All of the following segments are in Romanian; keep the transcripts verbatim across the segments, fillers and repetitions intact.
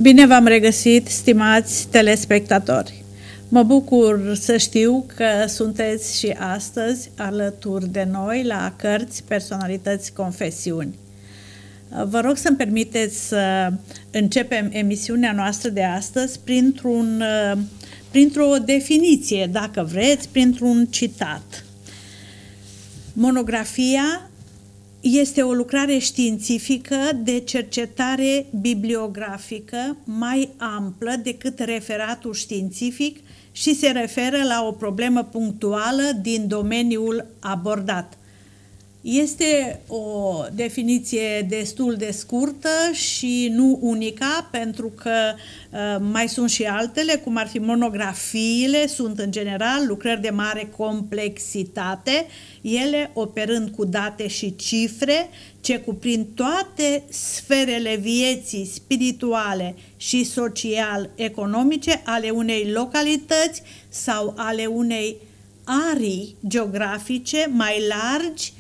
Bine v-am regăsit, stimați telespectatori! Mă bucur să știu că sunteți și astăzi alături de noi la Cărți, Personalități, Confesiuni. Vă rog să-mi permiteți să începem emisiunea noastră de astăzi printr-un, printr-o definiție, dacă vreți, printr-un citat. Monografia este o lucrare științifică de cercetare bibliografică mai amplă decât referatul științific și se referă la o problemă punctuală din domeniul abordat. Este o definiție destul de scurtă și nu unica, pentru că uh, mai sunt și altele, cum ar fi monografiile, sunt în general lucrări de mare complexitate, ele operând cu date și cifre ce cuprind toate sferele vieții spirituale și social-economice ale unei localități sau ale unei arii geografice mai largi,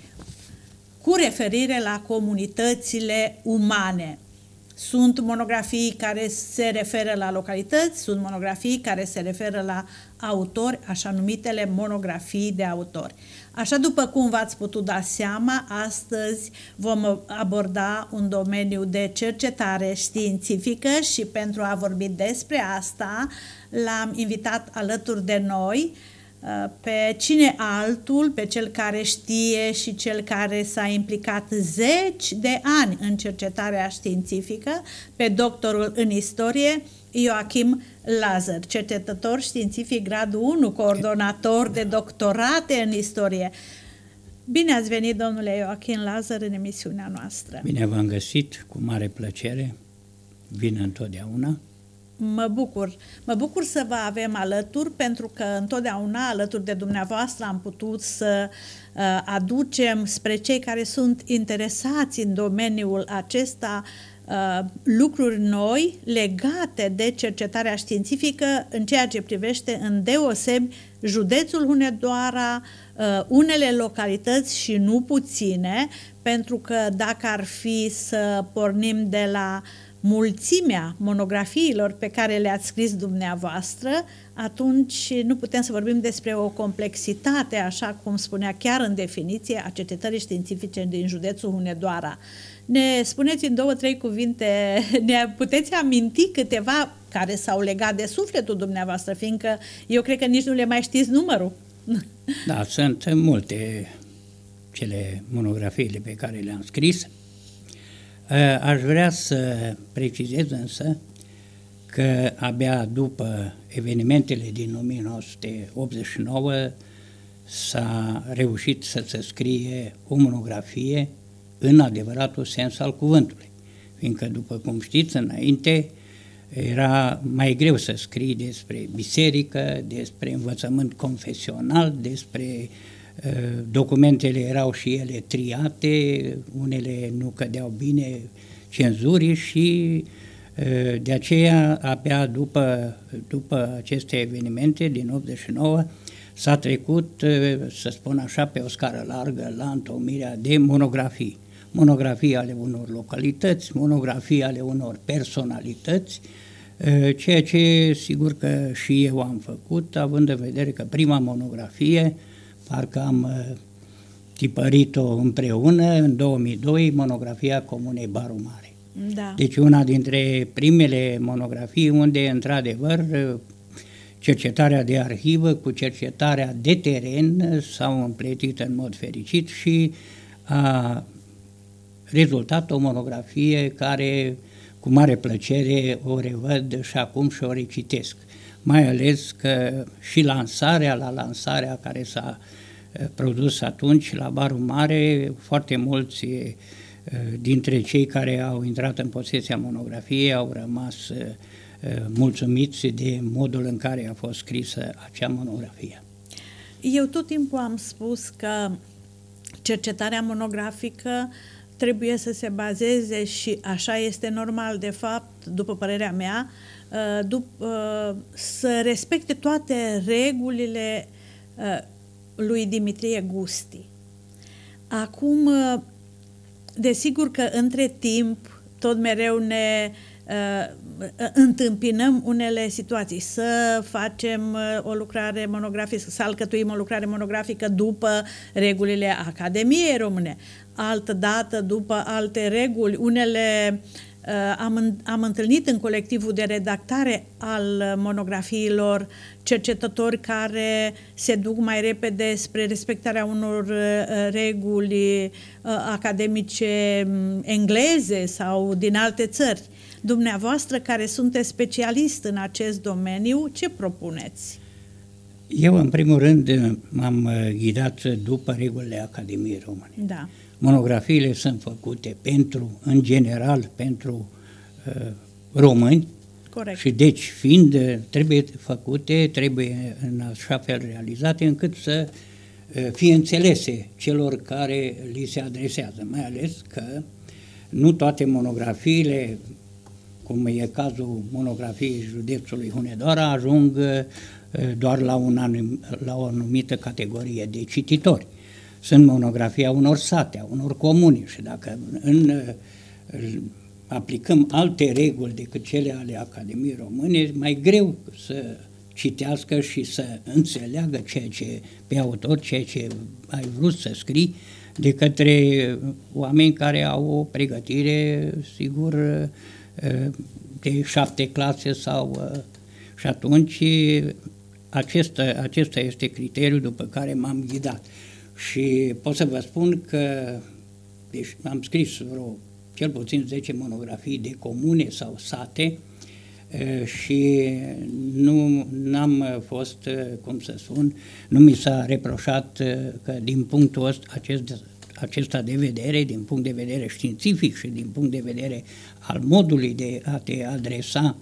cu referire la comunitățile umane. Sunt monografii care se referă la localități, sunt monografii care se referă la autori, așa numitele monografii de autori. Așa, după cum v-ați putut da seama, astăzi vom aborda un domeniu de cercetare științifică și pentru a vorbi despre asta l-am invitat alături de noi pe cine altul, pe cel care știe și cel care s-a implicat zeci de ani în cercetarea științifică, pe doctorul în istorie Ioachim Lazăr, cercetător științific gradul unu, coordonator de doctorate în istorie. Bine ați venit, domnule Ioachim Lazăr, în emisiunea noastră. Bine v-am găsit, cu mare plăcere, vin întotdeauna. Mă bucur. Mă bucur să vă avem alături, pentru că întotdeauna alături de dumneavoastră am putut să uh, aducem spre cei care sunt interesați în domeniul acesta uh, lucruri noi legate de cercetarea științifică în ceea ce privește îndeosebi județul Hunedoara, uh, unele localități și nu puține, pentru că dacă ar fi să pornim de la mulțimea monografiilor pe care le-ați scris dumneavoastră, atunci nu putem să vorbim despre o complexitate, așa cum spunea chiar în definiție, a cercetării științifice din județul Hunedoara. Ne spuneți în două, trei cuvinte, ne puteți aminti câteva care s-au legat de sufletul dumneavoastră, fiindcă eu cred că nici nu le mai știți numărul. Da, sunt multe cele monografiile pe care le-am scris. Aș vrea să precizez însă că abia după evenimentele din o mie nouă sute optzeci și nouă s-a reușit să se scrie o monografie în adevăratul sens al cuvântului, fiindcă, după cum știți, înainte era mai greu să scrii despre biserică, despre învățământ confesional, despre documentele erau și ele triate, unele nu cădeau bine cenzurii și de aceea abia după, după aceste evenimente din optzeci și nouă s-a trecut, să spun așa, pe o scară largă la întocmirea de monografii. Monografii ale unor localități, monografii ale unor personalități, ceea ce sigur că și eu am făcut, având în vedere că prima monografie parcă am uh, tipărit-o împreună în două mii doi, monografia Comunei Barul Mare. Da. Deci una dintre primele monografii unde, într-adevăr, cercetarea de arhivă cu cercetarea de teren s-au împletit în mod fericit și a rezultat o monografie care, cu mare plăcere, o revăd și acum și o recitesc. Mai ales că și lansarea, la lansarea care s-a produs atunci la Barul Mare, foarte mulți dintre cei care au intrat în posesia monografiei au rămas mulțumiți de modul în care a fost scrisă acea monografie. Eu tot timpul am spus că cercetarea monografică trebuie să se bazeze, și așa este normal, de fapt, după părerea mea, să respecte toate regulile lui Dimitrie Gusti. Acum, desigur că între timp tot mereu ne întâmpinăm unele situații, să facem o lucrare monografică, să alcătuim o lucrare monografică după regulile Academiei Române, altă dată după alte reguli. Unele am, am întâlnit în colectivul de redactare al monografiilor cercetători care se duc mai repede spre respectarea unor reguli academice engleze sau din alte țări. Dumneavoastră, care sunteți specialist în acest domeniu, ce propuneți? Eu, în primul rând, m-am ghidat după regulile Academiei Române. Da. Monografiile sunt făcute pentru, în general, pentru uh, români. Corect. Și deci, fiind, trebuie făcute, trebuie în așa fel realizate, încât să uh, fie înțelese celor care li se adresează. Mai ales că nu toate monografiile, cum e cazul monografiei județului Hunedoara, ajung uh, doar la, un anum, la o anumită categorie de cititori. Sunt monografia unor sate, a unor comuni și dacă în, aplicăm alte reguli decât cele ale Academiei Române, e mai greu să citească și să înțeleagă ceea ce, pe autor, ceea ce ai vrut să scrii, de către oameni care au o pregătire, sigur, de șapte clase sau... Și atunci acesta, acesta este criteriul după care m-am ghidat. Și pot să vă spun că deci, am scris vreo cel puțin zece monografii de comune sau sate și nu am fost, cum să spun, nu mi s-a reproșat că din punctul ăsta, acest, acesta de vedere, din punct de vedere științific și din punct de vedere al modului de a te adresa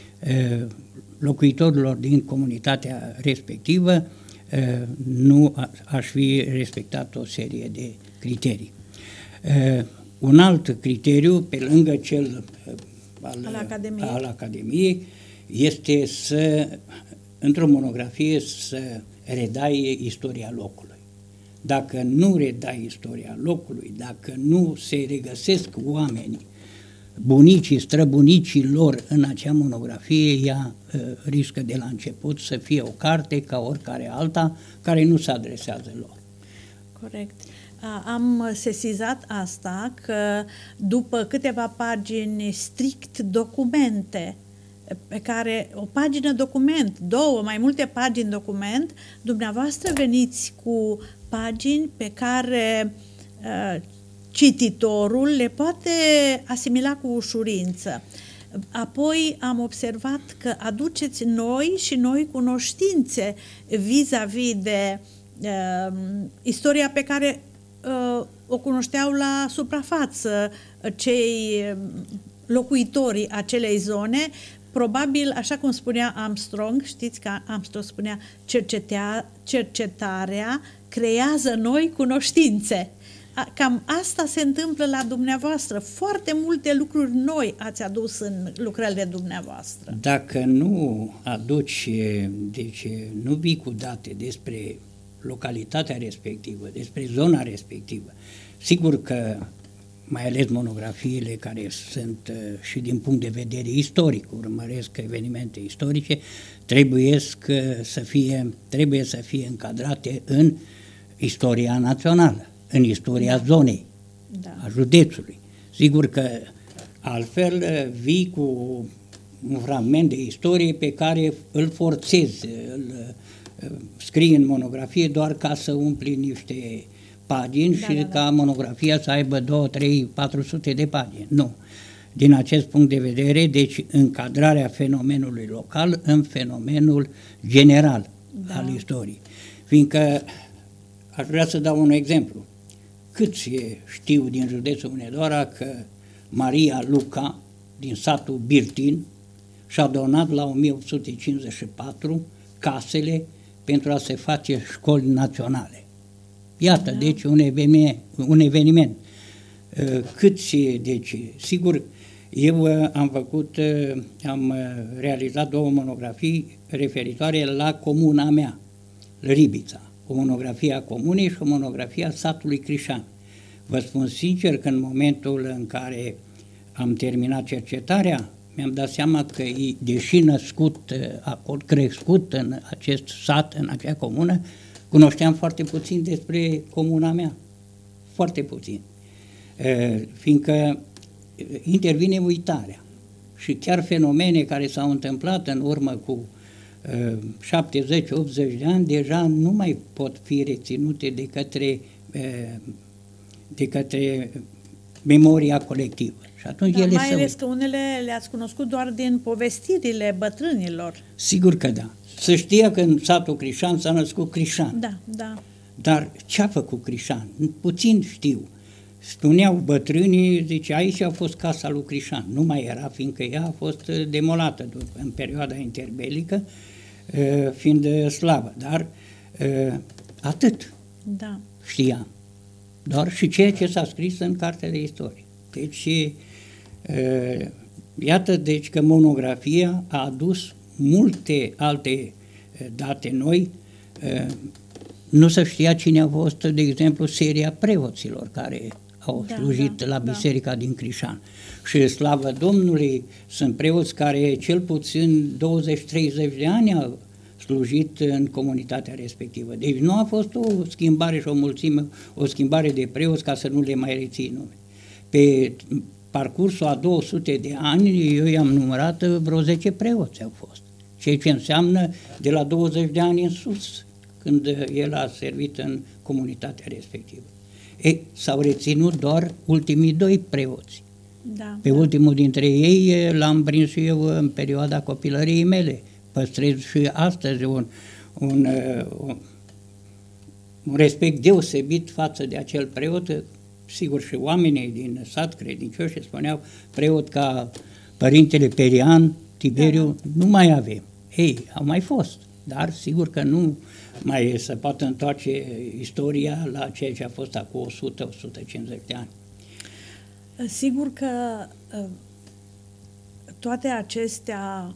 locuitorilor din comunitatea respectivă, nu aș fi respectat o serie de criterii. Un alt criteriu, pe lângă cel al, al, Academiei. al Academiei, este să, într-o monografie, să redai istoria locului. Dacă nu redai istoria locului, dacă nu se regăsesc oamenii, bunicii, străbunicii lor în acea monografie, ea uh, riscă de la început să fie o carte ca oricare alta care nu se adresează lor. Corect. Am sesizat asta că după câteva pagini strict documente, pe care o pagină document, două, mai multe pagini document, dumneavoastră veniți cu pagini pe care uh, cititorul le poate asimila cu ușurință. Apoi am observat că aduceți noi și noi cunoștințe vis-a-vis de uh, istoria pe care uh, o cunoșteau la suprafață cei locuitorii acelei zone. Probabil, așa cum spunea Armstrong, știți că Armstrong spunea, cercetea, cercetarea creează noi cunoștințe. Cam asta se întâmplă la dumneavoastră. Foarte multe lucruri noi ați adus în lucrările dumneavoastră. Dacă nu aduci, deci nu vii cu date despre localitatea respectivă, despre zona respectivă, sigur că mai ales monografiile care sunt și din punct de vedere istoric, urmăresc evenimente istorice, trebuie să fie, trebuie să fie încadrate în istoria națională, în istoria da. zonei, da. a județului. Sigur că altfel vii cu un fragment de istorie pe care îl forțezi, îl scrii în monografie doar ca să umpli niște pagini da, și da, da. ca monografia să aibă două, trei, patru sute de pagini. Nu. Din acest punct de vedere, deci încadrarea fenomenului local în fenomenul general da. al istoriei. Fiindcă aș vrea să dau un exemplu. Câți știu din județul Hunedoara că Maria Luca, din satul Birtin, și-a donat la o mie opt sute cincizeci și patru casele pentru a se face școli naționale. Iată, da. deci, un eveniment, un eveniment. Câți, deci, sigur, eu am făcut, am realizat două monografii referitoare la comuna mea, Ribița. O monografie a comunei și o monografie a satului Crișan. Vă spun sincer că în momentul în care am terminat cercetarea, mi-am dat seama că, deși născut acolo, crescut în acest sat, în acea comună, cunoșteam foarte puțin despre comuna mea. Foarte puțin. Fiindcă intervine uitarea. Și chiar fenomene care s-au întâmplat în urmă cu șaptezeci optzeci de ani, deja nu mai pot fi reținute de către, de către memoria colectivă. Și atunci da, ele mai ales că unele le-ați cunoscut doar din povestirile bătrânilor. Sigur că da. Să știa că în satul Crișan s-a născut Crișan. Da, da. Dar ce a făcut Crișan? Puțin știu. Spuneau bătrânii, zice, aici a fost casa lui Crișan. Nu mai era, fiindcă ea a fost demolată în perioada interbelică, fiind slavă. Dar atât da. știam. Doar și ceea ce s-a scris în cartea de istorie. Deci, iată, deci că monografia a adus multe alte date noi. Nu se știa cine a fost, de exemplu, seria preoților care au da, slujit da, la biserica da. din Crișan. Și slavă Domnului, sunt preoți care cel puțin douăzeci treizeci de ani au slujit în comunitatea respectivă. Deci nu a fost o schimbare și o mulțime, o schimbare de preoți ca să nu le mai reții nume. Pe parcursul a două sute de ani, eu i-am numărat vreo zece preoți au fost. Ceea ce înseamnă de la douăzeci de ani în sus, când el a servit în comunitatea respectivă. Ei, s-au reținut doar ultimii doi preoți. Da, Pe da. ultimul dintre ei l-am prins și eu în perioada copilăriei mele. Păstrez și astăzi un, un, un, un respect deosebit față de acel preot. Sigur, și oamenii din sat credincioși spuneau, preot ca Părintele Perian, Tiberiu, da. nu mai avem. Ei, au mai fost, dar sigur că nu mai se poate întoarce istoria la ceea ce a fost acum o sută - o sută cincizeci de ani. Sigur că toate acestea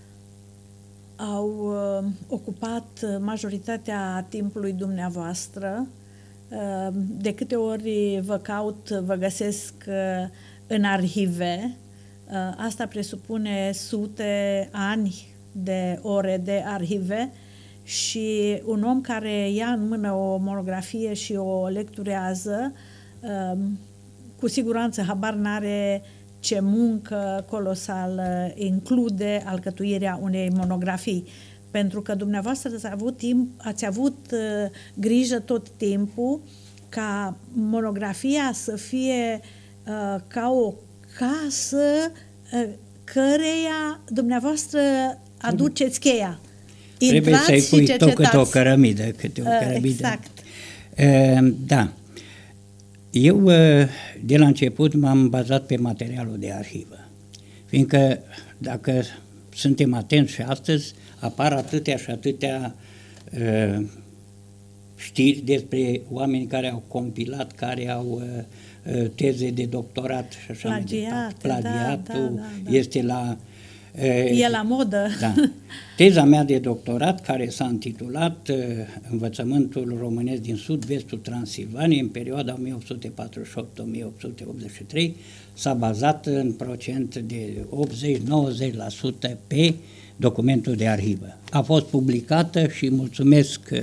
au ocupat majoritatea timpului dumneavoastră. De câte ori vă caut, vă găsesc în arhive. Asta presupune sute ani de ore de arhive și un om care ia în mână o monografie și o lecturează, cu siguranță habar n-are ce muncă colosală include alcătuirea unei monografii. Pentru că dumneavoastră ați avut, timp, ați avut uh, grijă tot timpul ca monografia să fie uh, ca o casă uh, căreia dumneavoastră aduceți cheia. Trebuie să-i pui tot câte o cărămidă, câte o cărămidă. Uh, exact. Uh, da. Eu, uh, de la început, m-am bazat pe materialul de arhivă. Fiindcă, dacă suntem atenți și astăzi, apar atâtea și atâtea uh, știri despre oameni care au compilat, care au uh, teze de doctorat și așa mai departe. Plagiatul da, da, da, da. este la... Uh, e la modă. Da. Teza mea de doctorat, care s-a intitulat uh, Învățământul românesc din sud-vestul Transilvaniei în perioada o mie opt sute patruzeci și opt - o mie opt sute optzeci și trei, s-a bazat în procent de optzeci - nouăzeci la sută pe documentul de arhivă. A fost publicată și mulțumesc că,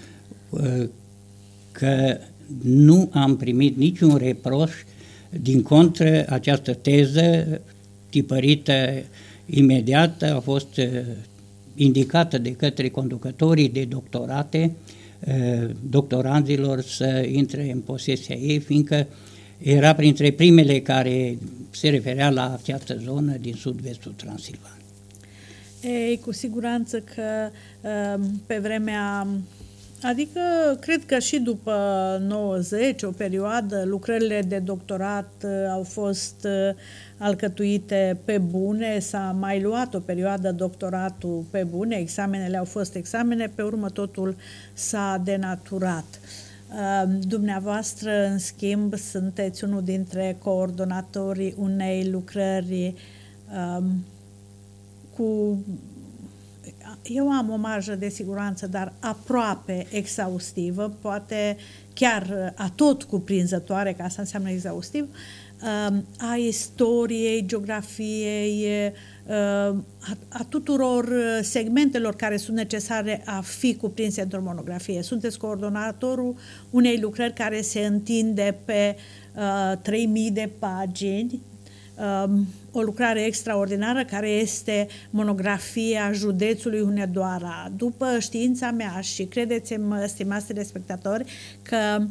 că nu am primit niciun reproș, din contră, această teză tipărită imediat a fost indicată de către conducătorii de doctorate doctoranzilor să intre în posesia ei, fiindcă era printre primele care se referea la această zonă din sud-vestul Transilvaniei. Ei, cu siguranță că pe vremea, adică cred că și după nouăzeci, o perioadă, lucrările de doctorat au fost alcătuite pe bune, s-a mai luat o perioadă doctoratul pe bune, examenele au fost examene, pe urmă totul s-a denaturat. Dumneavoastră, în schimb, sunteți unul dintre coordonatorii unei lucrări um, cu eu am o marjă de siguranță, dar aproape exhaustivă, poate chiar atot cuprinzătoare, că asta înseamnă exhaustiv, a istoriei, geografiei, a, a tuturor segmentelor care sunt necesare a fi cuprinse într-o monografie. Sunteți coordonatorul unei lucrări care se întinde pe uh, trei mii de pagini, um, o lucrare extraordinară care este monografia județului Hunedoara. După știința mea, și credeți-mă, stimați telespectatori, că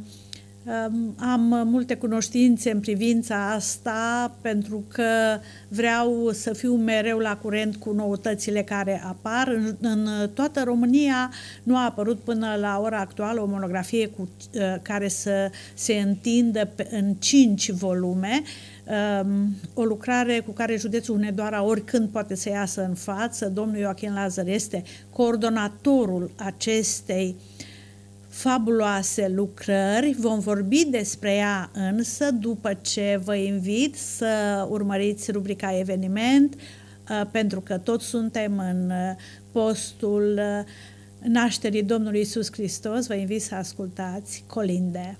am multe cunoștințe în privința asta, pentru că vreau să fiu mereu la curent cu noutățile care apar. În, în toată România nu a apărut până la ora actuală o monografie cu, care să se întindă pe, în cinci volume, o lucrare cu care județul Hunedoara oricând poate să iasă în față. Domnul Ioachim Lazar este coordonatorul acestei fabuloase lucrări. Vom vorbi despre ea însă după ce vă invit să urmăriți rubrica eveniment, pentru că toți suntem în postul nașterii Domnului Iisus Hristos. Vă invit să ascultați colinde.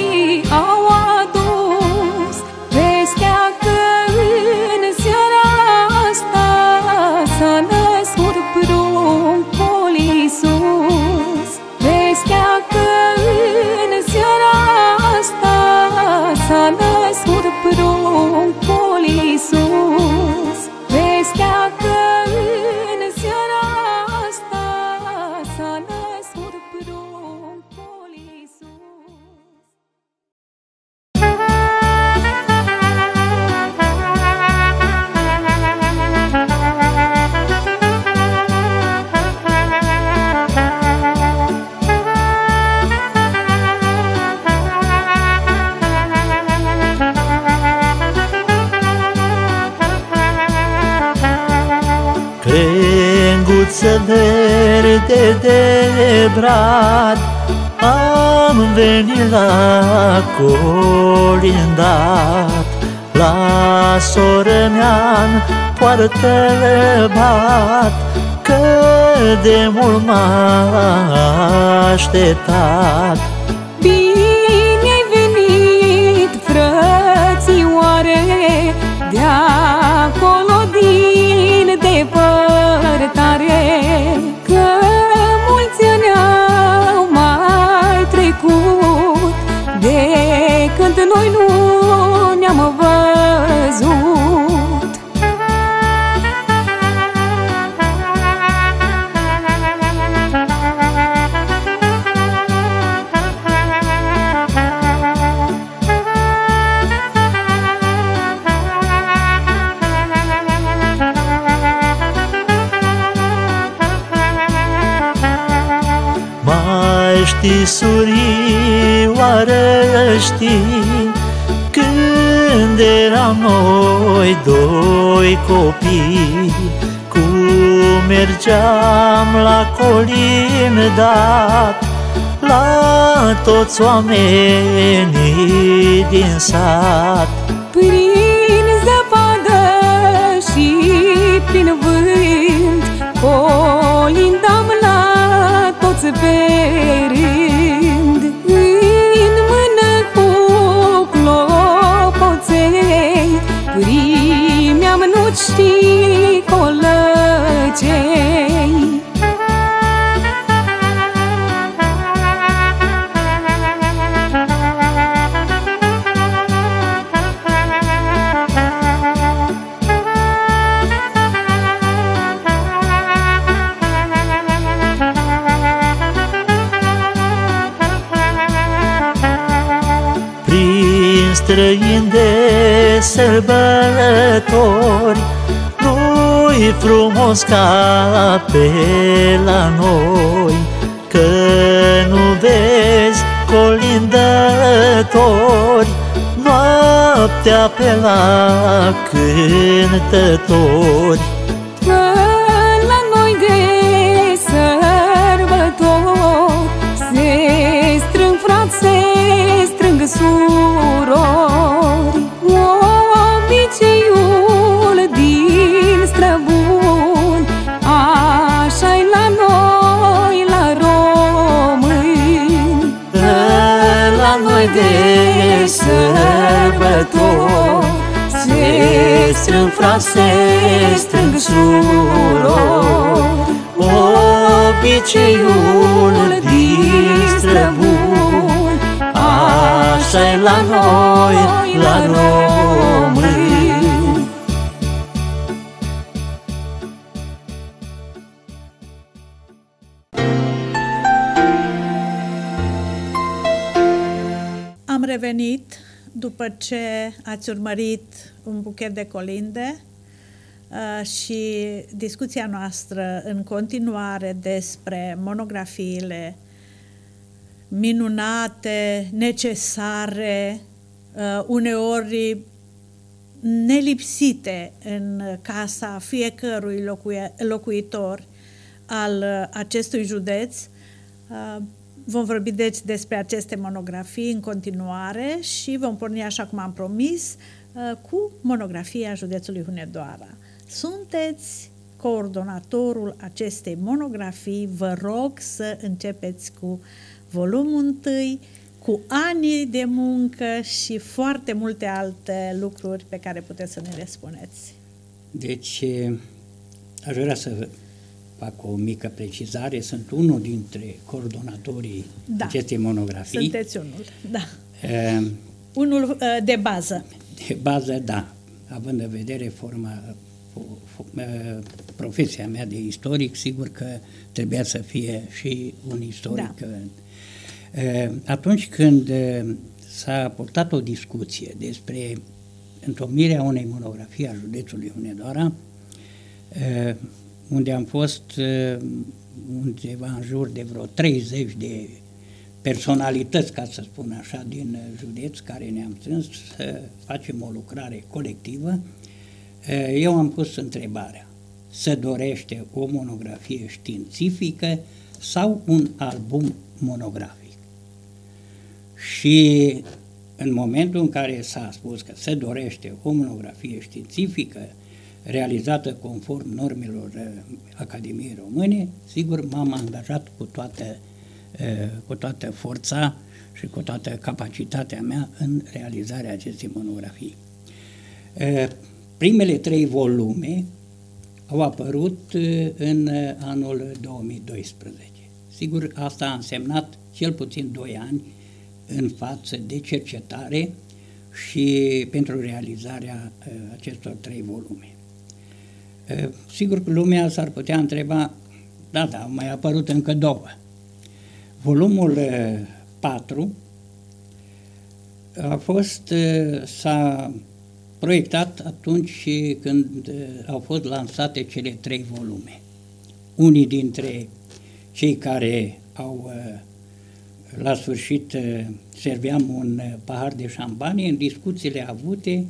Vestea că în seara crenguță verde de brad, am venit la colindat. La soră mea-n poartă bat, că de mult m-a așteptat. Bine ai venit, frățioare, de-acolo din depărtare, că mulți ani au mai trecut de când noi nu ne-am văzut. Mai știi, surioară, știi, când eram noi doi copii, cum mergeam la colindat, la toți oamenii din sat. Prin zăpadă și prin vânt, colindam la toți pe rând. În mână cu clopoței primeam nuci și colăcei. Străini de sărbători, nu-i frumos ca pe la noi, că nu vezi colindători noaptea pe la cântători. Că la noi de sărbători se strâng frați, se strâng surori, obiceiul din străbun, așa-i la noi, la români. Că la noi de sărbători se strâng frați, se strâng surori, obiceiul din străbun, așa-i la noi, la români. Am revenit după ce ați urmărit un buchet de colinde uh, și discuția noastră în continuare despre monografiile minunate, necesare, uh, uneori nelipsite în casa fiecărui locui- locuitor al uh, acestui județ. Uh, vom vorbi deci despre aceste monografii în continuare și vom porni, așa cum am promis, uh, cu monografia județului Hunedoara. Sunteți coordonatorul acestei monografii, vă rog să începeți cu volumul întâi, cu ani de muncă și foarte multe alte lucruri pe care puteți să ne le spuneți. Deci, aș vrea să fac o mică precizare. Sunt unul dintre coordonatorii Da. acestei monografii. Sunteți unul, da. Uh, Unul uh, de bază. De bază, da. Având în vedere forma, profesia mea de istoric, sigur că trebuia să fie și un istoric. Da. Atunci când s-a purtat o discuție despre întocmirea unei monografii a județului Hunedoara, unde am fost undeva în jur de vreo treizeci de personalități, ca să spun așa, din județ, care ne-am strâns să facem o lucrare colectivă, eu am pus întrebarea: se dorește o monografie științifică sau un album monografic. Și în momentul în care s-a spus că se dorește o monografie științifică realizată conform normelor Academiei Române, sigur m-am angajat cu toată, cu toată forța și cu toată capacitatea mea în realizarea acestei monografii. Primele trei volume au apărut în anul două mii doisprezece. Sigur, asta a însemnat cel puțin doi ani în față de cercetare și pentru realizarea acestor trei volume. Sigur că lumea s-ar putea întreba, da, da, au mai apărut încă două. Volumul patru a fost, s-a proiectat atunci când au fost lansate cele trei volume. Unii dintre cei care au, la sfârșit, serveam un pahar de șampanie, în discuțiile avute,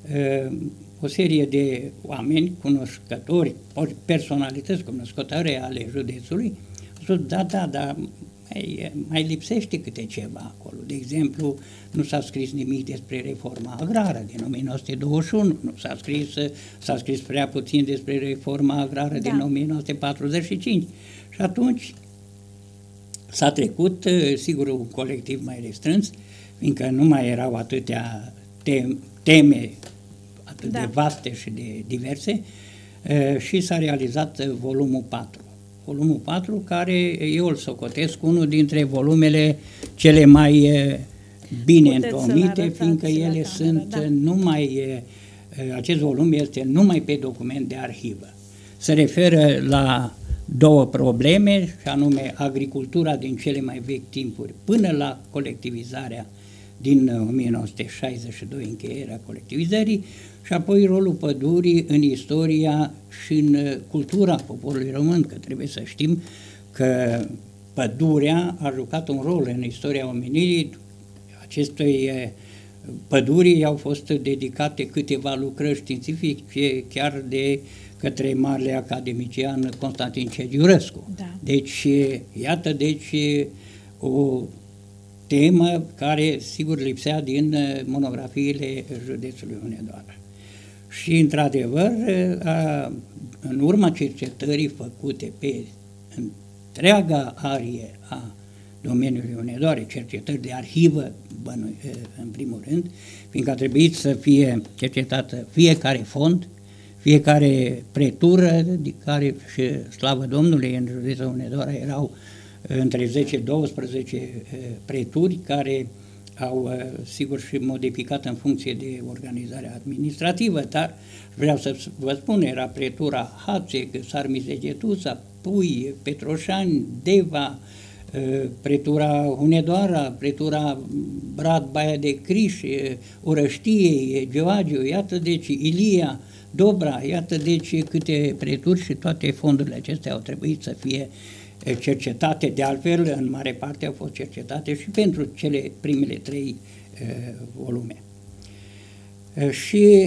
o serie de oameni cunoscători, personalități cunoscătoare ale județului, au spus, da, da, da, mai, mai lipsește câte ceva acolo. De exemplu, nu s-a scris nimic despre reforma agrară din o mie nouă sute douăzeci și unu, nu s-a scris, s-a scris prea puțin despre reforma agrară da. din o mie nouă sute patruzeci și cinci. Și atunci s-a trecut, sigur, un colectiv mai restrâns, fiindcă nu mai erau atâtea teme atât da. de vaste și de diverse, și s-a realizat volumul patru. Volumul patru, care eu îl socotesc unul dintre volumele cele mai bine întomite, fiindcă ele sunt da. numai, acest volum este numai pe document de arhivă. Se referă la două probleme, și anume agricultura din cele mai vechi timpuri până la colectivizarea din o mie nouă sute șaizeci și doi, încheierea colectivizării, și apoi rolul pădurii în istoria și în cultura poporului român, că trebuie să știm că pădurea a jucat un rol în istoria omenirii. Acestei pădurii au fost dedicate câteva lucrări științifice, chiar de către marele academician Constantin Cegiurescu. Da. Deci, iată, deci, o temă care, sigur, lipsea din monografiile județului Hunedoara. Și, într-adevăr, în urma cercetării făcute pe întreaga arie a domeniului Hunedoare, cercetări de arhivă, în primul rând, fiindcă a trebuit să fie cercetată fiecare fond, fiecare pretură, de care, și slavă Domnului, în județul Hunedoara erau între zece douăsprezece preturi care au, sigur, și modificat în funcție de organizarea administrativă, dar vreau să vă spun, era pretura Hațec, Sarmizegetuța, Pui, Petroșani, Deva, pretura Hunedoara, pretura Brad, Baia de Criș, Orăștiei, Geoagiu, iată deci Ilia, Dobra, iată deci câte preturi, și toate fondurile acestea au trebuit să fie cercetate, de altfel în mare parte au fost cercetate și pentru cele primele trei uh, volume. Uh, și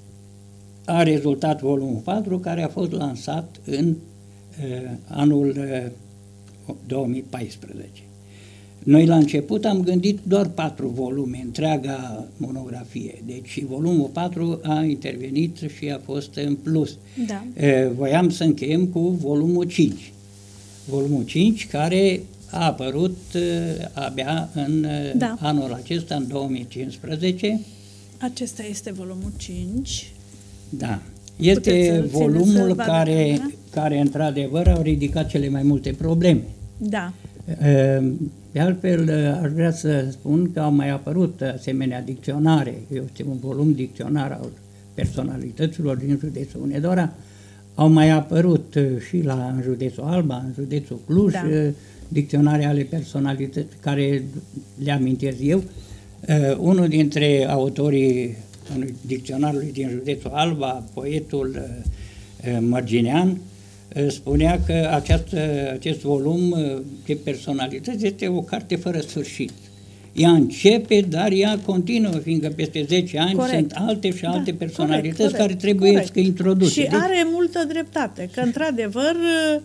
a rezultat volumul patru, care a fost lansat în uh, anul uh, două mii paisprezece. Noi la început am gândit doar patru volume, întreaga monografie, deci volumul patru a intervenit și a fost în plus. Da. Uh, voiam să încheiem cu volumul cinci. Volumul cinci, care a apărut uh, abia în uh, da. anul acesta, în două mii cincisprezece. Acesta este volumul cinci. Da. Este volumul care, care, într-adevăr, au ridicat cele mai multe probleme. Da. Uh, de altfel, uh, aș vrea să spun că au mai apărut asemenea dicționare. Este un volum dicționar al personalităților din județul Hunedoara. Au mai apărut și la, în județul Alba, în județul Cluj, da. dicționare ale personalității, care le amintesc eu. Uh, unul dintre autorii dicționarului din județul Alba, poetul uh, Mărginean, uh, spunea că aceast, uh, acest volum uh, de personalități este o carte fără sfârșit. ea începe, dar ea continuă, fiindcă peste zece ani Corect. sunt alte și alte Da, personalități corect, care corect, trebuie corect. introduse. Și Deci, are multă dreptate, că într-adevăr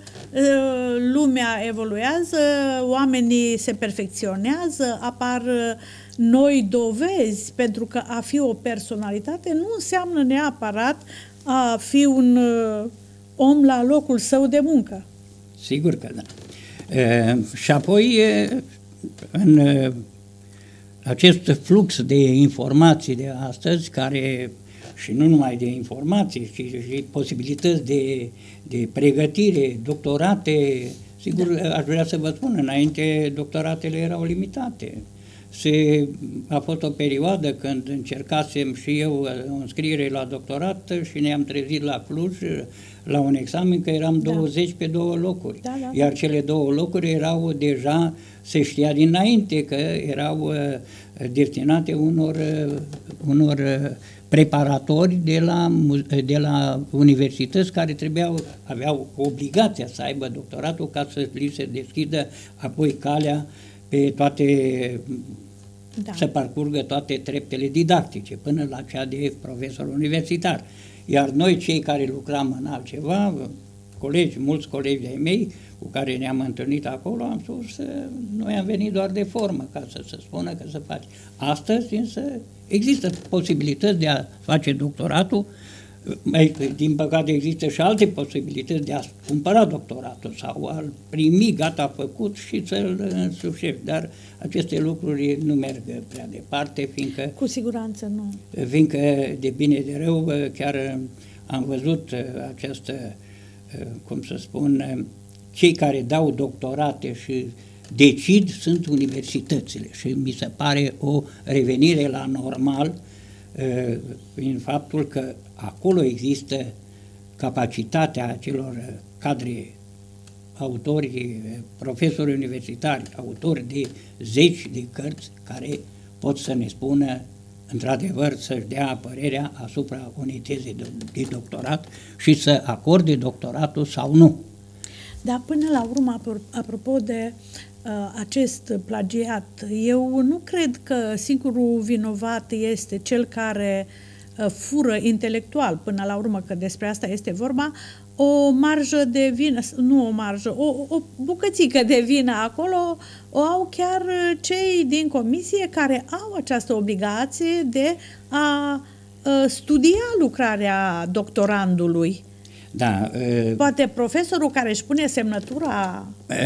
lumea evoluează, oamenii se perfecționează, apar noi dovezi, pentru că a fi o personalitate nu înseamnă neapărat a fi un om la locul său de muncă. Sigur că da. E, și apoi, e, în e, acest flux de informații de astăzi, care și nu numai de informații, ci și posibilități de, de pregătire, doctorate, sigur, da. Aș vrea să vă spun, înainte doctoratele erau limitate. Se, a fost o perioadă când încercasem și eu o înscriere la doctorat și ne-am trezit la Cluj la un examen că eram Da. douăzeci pe două locuri. Da, da. Iar cele două locuri erau deja, se știa dinainte că erau uh, destinate unor, uh, unor uh, preparatori de la, de la universități care trebuiau, aveau obligația să aibă doctoratul ca să li se deschidă apoi calea pe toate, Da. să parcurgă toate treptele didactice, până la cea de profesor universitar. Iar noi, cei care lucram în altceva, colegi, mulți colegi de-ai mei, cu care ne-am întâlnit acolo, am spus, noi am venit doar de formă, ca să se spună că se face. Astăzi, însă, există posibilități de a face doctoratul. Din păcate există și alte posibilități de a cumpăra doctoratul sau a primi gata făcut și să-l însușești, dar aceste lucruri nu merg prea departe, fiindcă, Cu siguranță nu. fiindcă de bine de rău chiar am văzut această, cum să spun, cei care dau doctorate și decid sunt universitățile și mi se pare o revenire la normal prin faptul că acolo există capacitatea acelor cadre, autori, profesori universitari, autori de zeci de cărți care pot să ne spună, într-adevăr, să-și dea părerea asupra unei teze de, de doctorat și să acorde doctoratul sau nu. Dar până la urmă, apropo de uh, acest plagiat, eu nu cred că singurul vinovat este cel care uh, fură intelectual, până la urmă, că despre asta este vorba, o marjă de vină, nu o marjă, o, o bucățică de vină acolo o au chiar cei din comisie care au această obligație de a uh, studia lucrarea doctorandului. Da, Poate profesorul care își pune semnătura...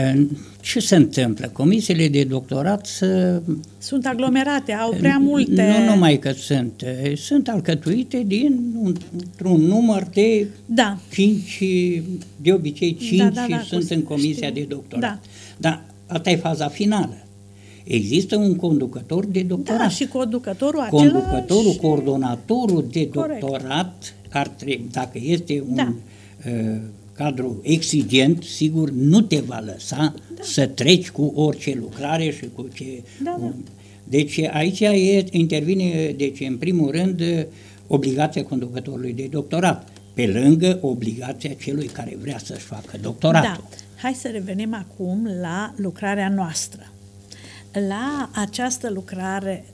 Ce se întâmplă? Comisiile de doctorat să... sunt aglomerate, au prea multe... Nu numai că sunt, sunt alcătuite dintr-un număr de da. cinci, de obicei cinci da, da, da, sunt în comisia știu. de doctorat. Da. Dar asta e faza finală. Există un conducător de doctorat. Da, și conducătorul acela... Conducătorul, și... coordonatorul de Corect. doctorat, ar trebui, dacă este un... Da. Uh, cadru exigent, sigur, nu te va lăsa da. să treci cu orice lucrare și cu ce... Da, da. Deci aici e, intervine, deci, în primul rând, obligația conducătorului de doctorat, pe lângă obligația celui care vrea să-și facă doctoratul. Da. Hai să revenim acum la lucrarea noastră. La această lucrare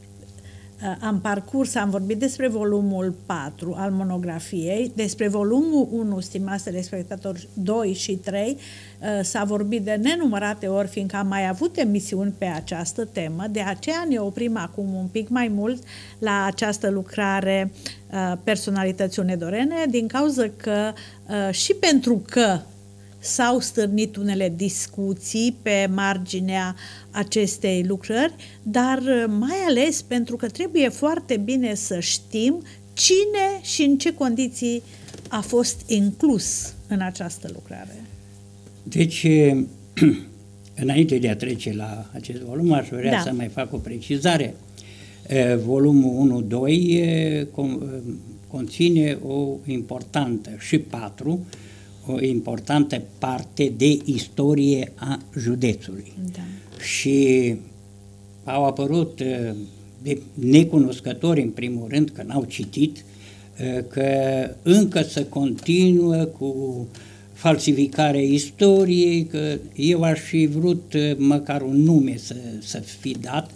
am parcurs, am vorbit despre volumul patru al monografiei, despre volumul unu, stimați telespectatori, doi și trei, s-a vorbit de nenumărate ori, fiindcă am mai avut emisiuni pe această temă, de aceea ne oprim acum un pic mai mult la această lucrare Personalități unedorene, din cauza că și pentru că s-au stârnit unele discuții pe marginea acestei lucrări, dar mai ales pentru că trebuie foarte bine să știm cine și în ce condiții a fost inclus în această lucrare. Deci, înainte de a trece la acest volum, aș vrea da. să mai fac o precizare. Volumul unu doi conține o importantă și patru o importantă parte de istorie a județului. Da. Și au apărut de necunoscători, în primul rând, că n-au citit, că încă se continuă cu falsificarea istoriei, că eu aș fi vrut măcar un nume să, să fi dat,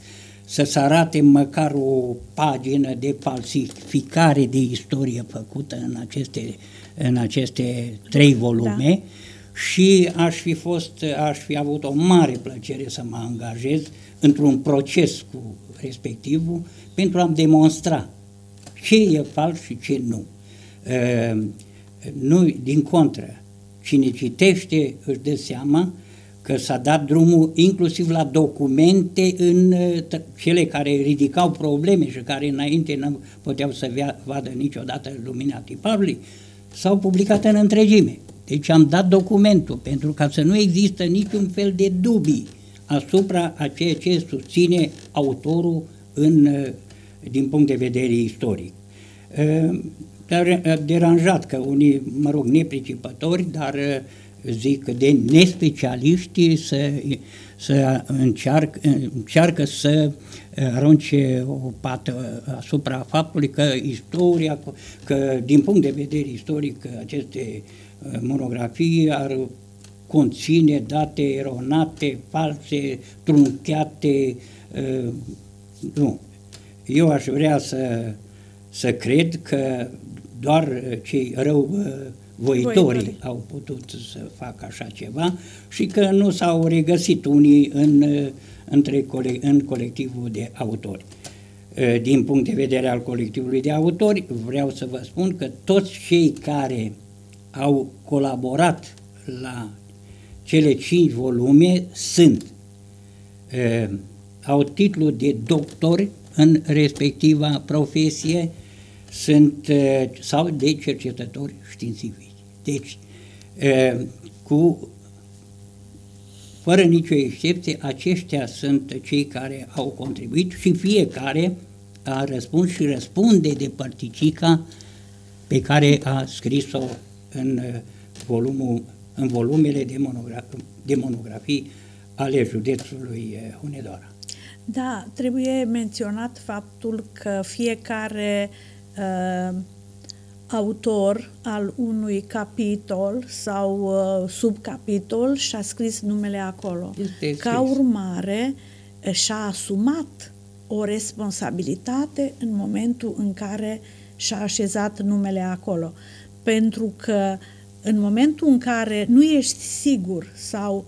să se arate măcar o pagină de falsificare de istorie făcută în aceste, în aceste trei volume, da. Și aș fi fost, aș fi avut o mare plăcere să mă angajez într-un proces cu respectivul pentru a-mi demonstra ce e fals și ce nu. Uh, nu, din contră, cine citește își dă seama că s-a dat drumul inclusiv la documente în cele care ridicau probleme și care înainte nu puteau să vea, vadă niciodată lumina tiparului, s-au publicat în întregime. Deci am dat documentul pentru ca să nu există niciun fel de dubii asupra a ceea ce susține autorul în, din punct de vedere istoric. Dar deranjat că unii, mă rog, nepricepători, dar zic de nespecialiști să, să încearcă, încearcă să arunce o pată asupra faptului că istoria, că din punct de vedere istoric aceste monografii ar conține date eronate, false, trunchiate. Nu. Eu aș vrea să, să cred că doar cei rău voitorii au putut să facă așa ceva și că nu s-au regăsit unii în, între, în colectivul de autori. Din punct de vedere al colectivului de autori, vreau să vă spun că toți cei care au colaborat la cele cinci volume sunt, au titlul de doctor în respectiva profesie, sunt sau de cercetători științifici. Deci, cu, fără nicio excepție, aceștia sunt cei care au contribuit și fiecare a răspuns și răspunde de părticica pe care a scris-o în, volumul, în volumele de, monogra de monografii ale județului Hunedoara. Da, trebuie menționat faptul că fiecare uh, autor al unui capitol sau uh, subcapitol și-a scris numele acolo. Este Ca scris. urmare, și-a asumat o responsabilitate în momentul în care și-a așezat numele acolo. Pentru că în momentul în care nu ești sigur sau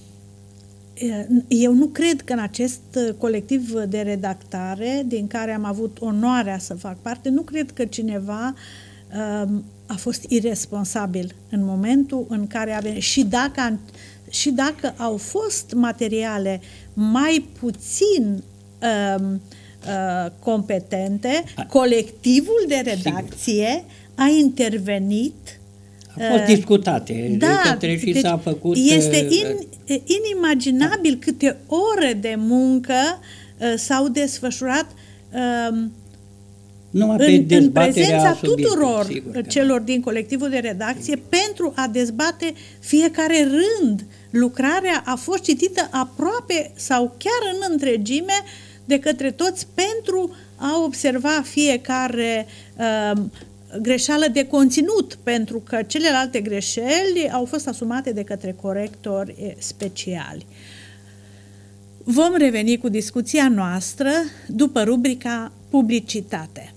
eu nu cred că în acest colectiv de redactare, din care am avut onoarea să fac parte, nu cred că cineva um, a fost irresponsabil în momentul în care a venit. Și dacă, și dacă au fost materiale mai puțin um, uh, competente, colectivul de redacție a intervenit. A fost discutate da, de către și deci s-a făcut... Este in, inimaginabil da. câte ore de muncă uh, s-au desfășurat uh, Numai în, pe în prezența tuturor sigur, celor din colectivul de redacție sigur. pentru a dezbate fiecare rând. Lucrarea a fost citită aproape sau chiar în întregime de către toți pentru a observa fiecare uh, greșeală de conținut, pentru că celelalte greșeli au fost asumate de către corectori speciali. Vom reveni cu discuția noastră după rubrica Publicitate.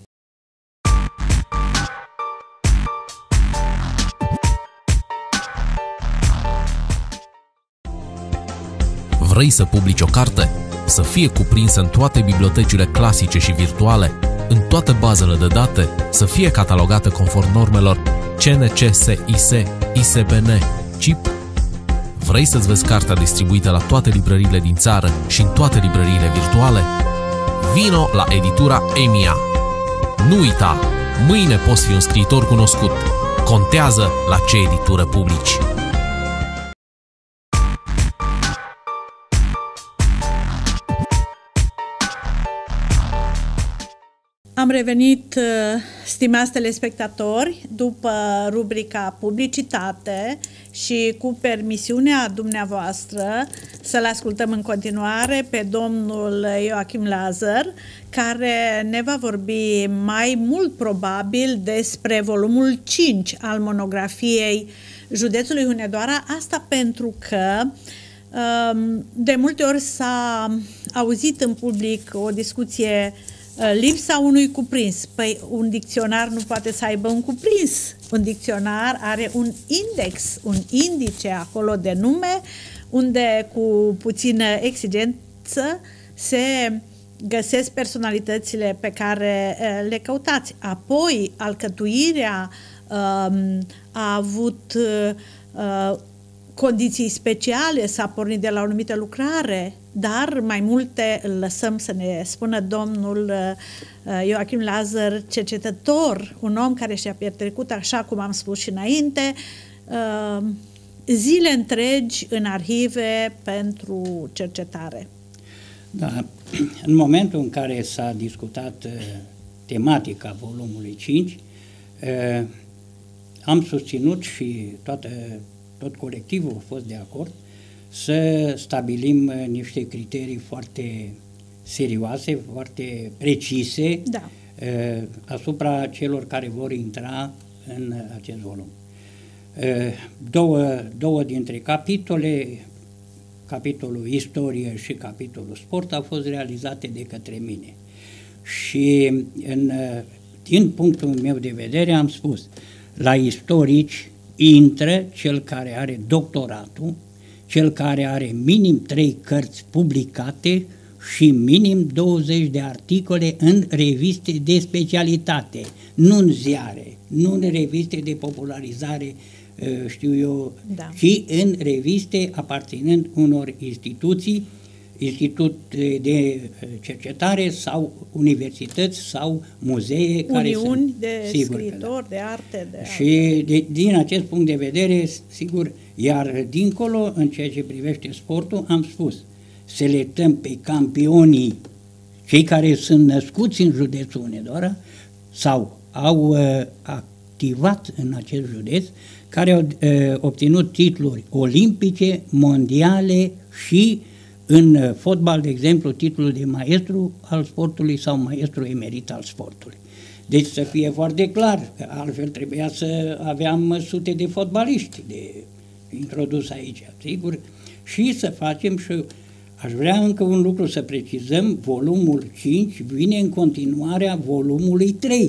Vrei să publici o carte? Să fie cuprinsă în toate bibliotecile clasice și virtuale, în toate bazele de date, să fie catalogată conform normelor C N C S I S, I S B N, C I P? Vrei să-ți vezi cartea distribuită la toate librăriile din țară și în toate librăriile virtuale? Vino la editura EMIA. Nu uita, mâine poți fi un scriitor cunoscut. Contează la ce editură publici. Am revenit, stimați telespectatori, după rubrica Publicitate și cu permisiunea dumneavoastră să-l ascultăm în continuare pe domnul Ioachim Lazar, care ne va vorbi mai mult probabil despre volumul cinci al monografiei Județului Hunedoara, asta pentru că de multe ori s-a auzit în public o discuție uh, lipsa unui cuprins. Păi un dicționar nu poate să aibă un cuprins. Un dicționar are un index, un indice acolo de nume, unde cu puțină exigență se găsesc personalitățile pe care uh, le căutați. Apoi, alcătuirea uh, a avut uh, condiții speciale, s-a pornit de la o anumită lucrare, dar mai multe îl lăsăm să ne spună domnul uh, Ioachim Lazar, cercetător, un om care și-a petrecut, așa cum am spus și înainte, uh, zile întregi în arhive pentru cercetare. Da, în momentul în care s-a discutat uh, tematica volumului cinci, uh, am susținut și toată, tot colectivul a fost de acord să stabilim uh, niște criterii foarte serioase, foarte precise, da. uh, asupra celor care vor intra în uh, acest volum. Uh, două, două dintre capitole, capitolul istorie și capitolul sport, au fost realizate de către mine. Și în, din punctul meu de vedere am spus, la istorici intră cel care are doctoratul, cel care are minim trei cărți publicate și minim douăzeci de articole în reviste de specialitate, nu în ziare, nu în reviste de popularizare, știu eu, da. ci în reviste aparținând unor instituții, institut de cercetare sau universități sau muzee. Uniuni care de sunt, scriitori, de arte. De și de, din acest punct de vedere, sigur, iar dincolo, în ceea ce privește sportul, am spus, selectăm pe campionii, cei care sunt născuți în județul Hunedoara sau au uh, activat în acest județ, care au uh, obținut titluri olimpice, mondiale și în fotbal, de exemplu, titlul de maestru al sportului sau maestru emerit al sportului. Deci să fie foarte clar, că altfel trebuia să aveam sute de fotbaliști de introdus aici, sigur, și să facem și aș vrea încă un lucru să precizăm, volumul cinci vine în continuarea volumului trei.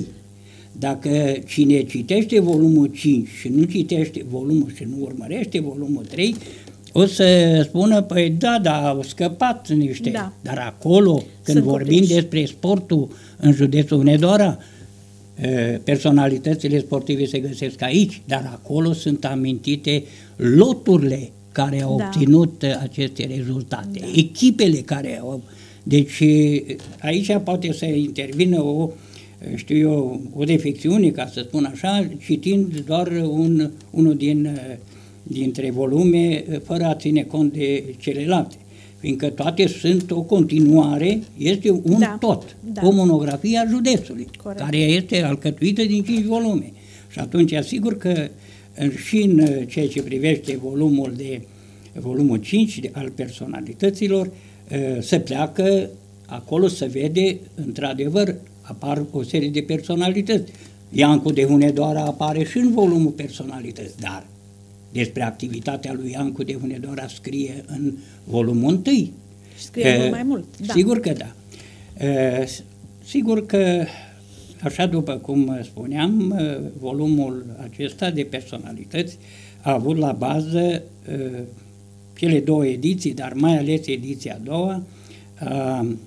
Dacă cine citește volumul cinci și nu citește volumul și nu urmărește volumul trei, o să spună, păi da, da, au scăpat niște, da. Dar acolo, când Sunt vorbim cuprinși. despre sportul în județul Hunedoara, personalitățile sportive se găsesc aici, dar acolo sunt amintite loturile care au da. obținut aceste rezultate, da. Echipele care au... Deci aici poate să intervină o, știu eu, o defecțiune, ca să spun așa, citind doar un, unul din, dintre volume, fără a ține cont de celelalte. Fiindcă toate sunt o continuare, este un da. tot, da. o monografie a județului, corect. Care este alcătuită din cinci volume. Și atunci, asigur că și în ceea ce privește volumul de volumul cinci al personalităților, se pleacă, acolo se vede, într-adevăr, apar o serie de personalități. Iancu de Hunedoara apare și în volumul personalități, dar despre activitatea lui Iancu de Hunedoara scrie în volumul întâi. Scrie uh, mult mai mult, da. Sigur că da. Uh, sigur că, așa după cum spuneam, uh, volumul acesta de personalități a avut la bază uh, cele două ediții, dar mai ales ediția a doua, a uh,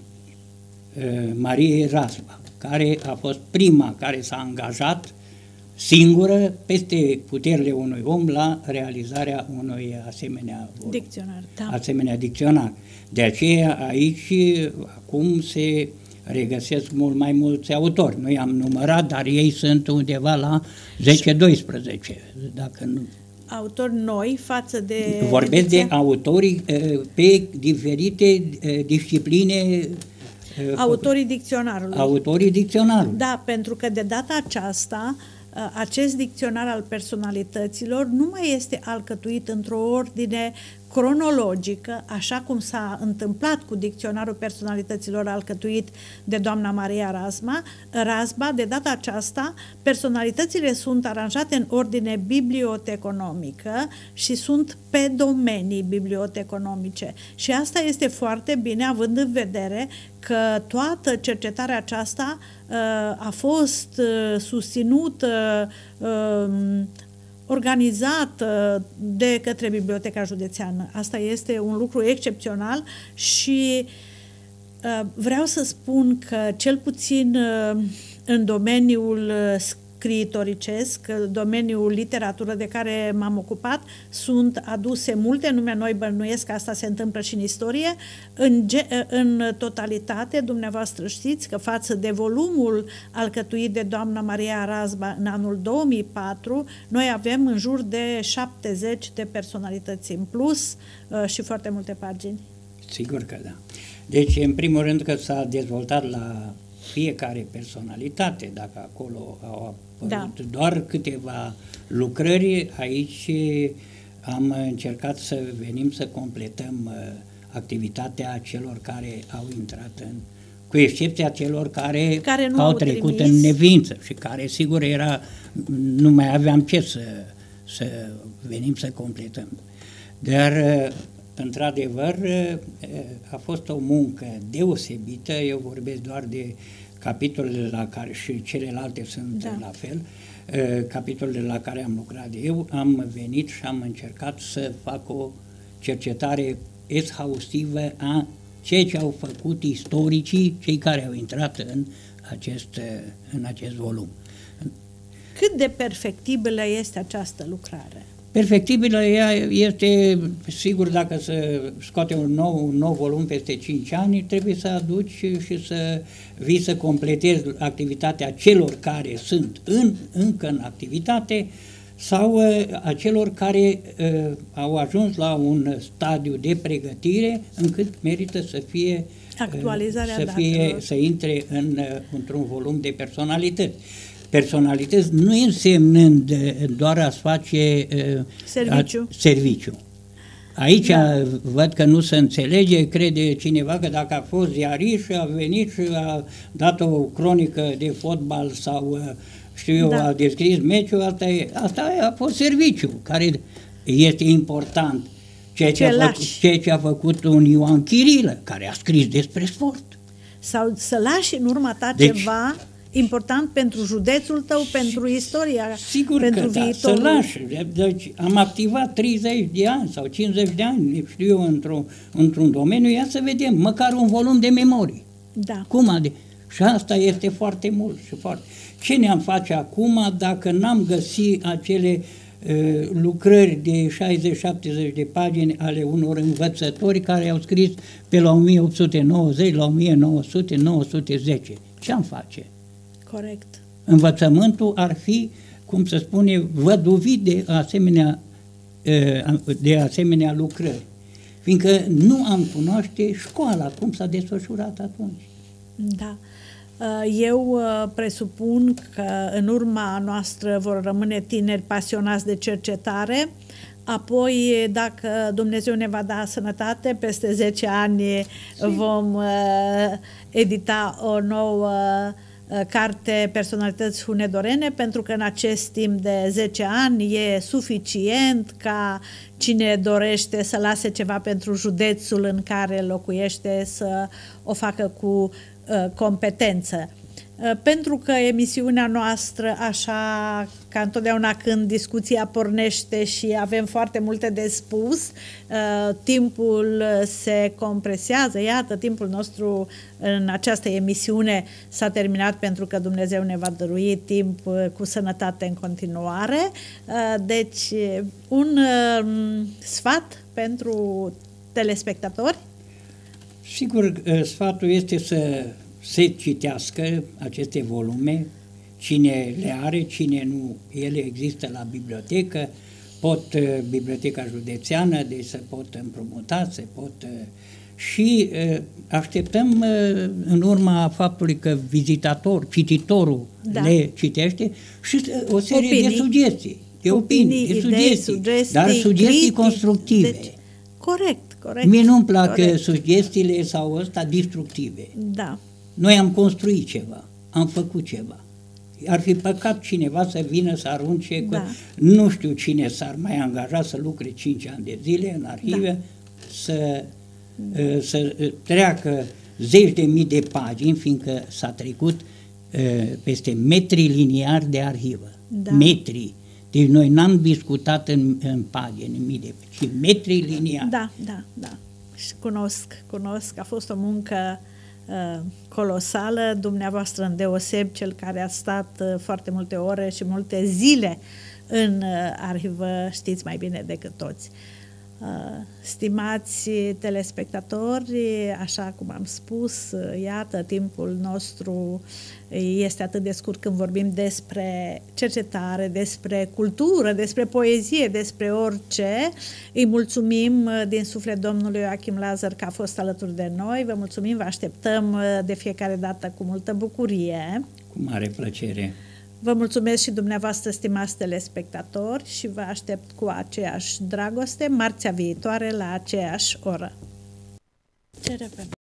Mariei Raspa, care a fost prima care s-a angajat singură peste puterile unui om la realizarea unui asemenea volum, dicționar. Da. Asemenea dicționar. De aceea aici acum se regăsesc mult mai mulți autori. Nu i-am numărat, dar ei sunt undeva la zece doisprezece, dacă nu. Autori noi față de... Vorbesc ediția... de autorii pe diferite discipline. Autorii dicționarului. Autorii dicționarului. Da, pentru că de data aceasta acest dicționar al personalităților nu mai este alcătuit într-o ordine cronologică, așa cum s-a întâmplat cu Dicționarul Personalităților alcătuit de doamna Maria Razma, Razba. De data aceasta, personalitățile sunt aranjate în ordine biblioteconomică și sunt pe domenii biblioteconomice. Și asta este foarte bine, având în vedere că toată cercetarea aceasta uh, a fost uh, susținută, uh, organizată de către Biblioteca Județeană. Asta este un lucru excepțional și uh, vreau să spun că cel puțin uh, în domeniul scriitoricesc, domeniul literatură de care m-am ocupat, sunt aduse multe nume noi, bănuiesc că asta se întâmplă și în istorie. În, în totalitate, dumneavoastră știți că față de volumul alcătuit de doamna Maria Razba în anul două mii patru, noi avem în jur de șaptezeci de personalități în plus și foarte multe pagini. Sigur că da. Deci, în primul rând că s-a dezvoltat la fiecare personalitate, dacă acolo au apărut da. doar câteva lucrări, aici am încercat să venim să completăm activitatea celor care au intrat în, cu excepția celor care, care nu au, au trecut trimis. în nevință și care sigur era, nu mai aveam ce să, să venim să completăm. Dar într-adevăr a fost o muncă deosebită, eu vorbesc doar de capitolele la care și celelalte sunt da. la fel, capitolele la care am lucrat eu, am venit și am încercat să fac o cercetare exhaustivă a ceea ce au făcut istoricii, cei care au intrat în acest, în acest volum. Cât de perfectibilă este această lucrare? Perfectibilă ea este, sigur, dacă să scoate un nou, un nou volum peste cinci ani, trebuie să aduci și să vii să completezi activitatea celor care sunt în, încă în activitate sau a celor care uh, au ajuns la un stadiu de pregătire încât merită să fie, actualizarea uh, să, fie să intre în, uh, într-un volum de personalități. Personalități nu însemnând doar a-ți face uh, serviciu. A, serviciu. Aici da. văd că nu se înțelege, crede cineva că dacă a fost ziarist și a venit și a dat o cronică de fotbal sau știu eu, da. a descris meciul, asta, e, asta a fost serviciu, care este important. Ceea ce, a făcut, ceea ce a făcut un Ioan Chirilă, care a scris despre sport. Sau să lași în urma ta deci, ceva important pentru județul tău, pentru istoria, sigur pentru că viitorul. Da, să lași. Deci am activat treizeci de ani sau cincizeci de ani, știu eu, într-un într-un domeniu, ia să vedem, măcar un volum de memorii. Da. Cum ade? Și asta este foarte mult și foarte. Ce ne-am face acum dacă n-am găsit acele uh, lucrări de șaizeci șaptezeci de pagini ale unor învățători care au scris pe la o mie opt sute nouăzeci, la o mie nouă sute, nouă sute zece? Ce-am face? Corect. Învățământul ar fi, cum se spune, văduvit de asemenea, de asemenea lucrări, fiindcă nu am cunoaște școala, cum s-a desfășurat atunci. Da. Eu presupun că în urma noastră vor rămâne tineri pasionați de cercetare, apoi, dacă Dumnezeu ne va da sănătate, peste zece ani vom edita o nouă carte Personalități hunedorene, pentru că în acest timp de zece ani e suficient ca cine dorește să lase ceva pentru județul în care locuiește să o facă cu uh, competență. Uh, pentru că emisiunea noastră, așa ca întotdeauna când discuția pornește și avem foarte multe de spus, uh, timpul se compresează. Iată, timpul nostru în această emisiune s-a terminat, pentru că Dumnezeu ne va dărui timp uh, cu sănătate în continuare. Uh, deci, un uh, sfat pentru telespectatori? Sigur, sfatul este să se citească aceste volume, cine le are, cine nu, ele există la bibliotecă, pot, Biblioteca Județeană, deci se pot împrumuta, se pot și așteptăm în urma faptului că vizitator, cititorul da. le citește și o serie opinii. de sugestii, de opinii, opinii de sugestii, idei, sugestii, dar sugestii critici, constructive. Deci, Corect, corect. Mie nu-mi plac corect. sugestiile sau ăsta destructive. Da. Noi am construit ceva, am făcut ceva. Ar fi păcat cineva să vină să arunce, Da. că nu știu cine s-ar mai angaja să lucre cinci ani de zile în arhive, Da. să, da. să treacă zeci de mii de pagini, fiindcă s-a trecut peste metri liniari de arhivă. Da. Metri. Deci noi n-am discutat în, în pagini, în mii de, ci metri liniari. Da, da, da. Și cunosc, cunosc. A fost o muncă uh, colosală. Dumneavoastră îndeoseb, cel care a stat uh, foarte multe ore și multe zile în uh, arhivă, știți mai bine decât toți. Uh, stimați telespectatori, așa cum am spus, uh, iată, timpul nostru este atât de scurt când vorbim despre cercetare, despre cultură, despre poezie, despre orice. Îi mulțumim uh, din suflet domnului Joachim Lazar că a fost alături de noi. Vă mulțumim, vă așteptăm uh, de fiecare dată cu multă bucurie. Cu mare plăcere. Vă mulțumesc și dumneavoastră, stimați telespectatori, și vă aștept cu aceeași dragoste marțea viitoare la aceeași oră. Ce repede!